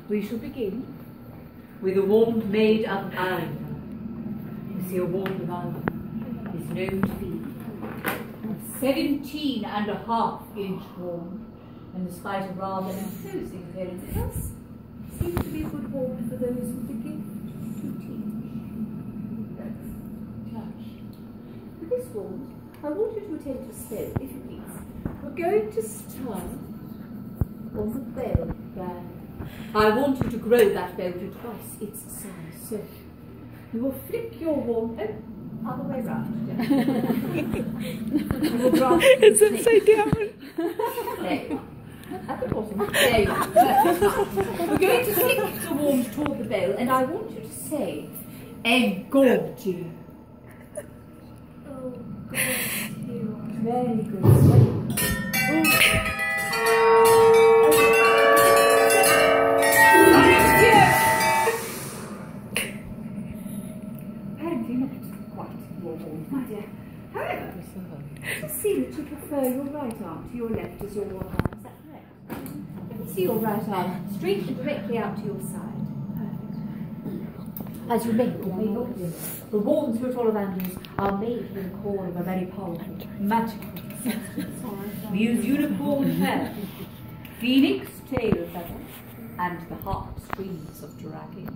We shall begin with a wand made of iron. You see, a wand of iron is known to be a 17.5-inch wand, and despite a rather imposing appearance, it does seem to be a good wand for those with the gift to teach. Touch. With this wand, I want you to attempt a spell, if you please. We're going to start on the bell band. I want you to grow that bell to twice its size. So you will flick your wand, other way round. It's upside down. There you are. At the bottom. There you are. We're going to flick the wand toward the bell, and I want you to say, "Engorgio." Oh, God, very good. My dear. However, I see that you prefer your right arm to your left as your arm. Is that correct? Let me see your right arm straight and directly out to your side. Perfect. As you may or may not know, the warm spirit Ollivanders are made with the core of a very powerful, magical substance. We use unicorn hair, phoenix tail feather, and the heartstrings of dragon.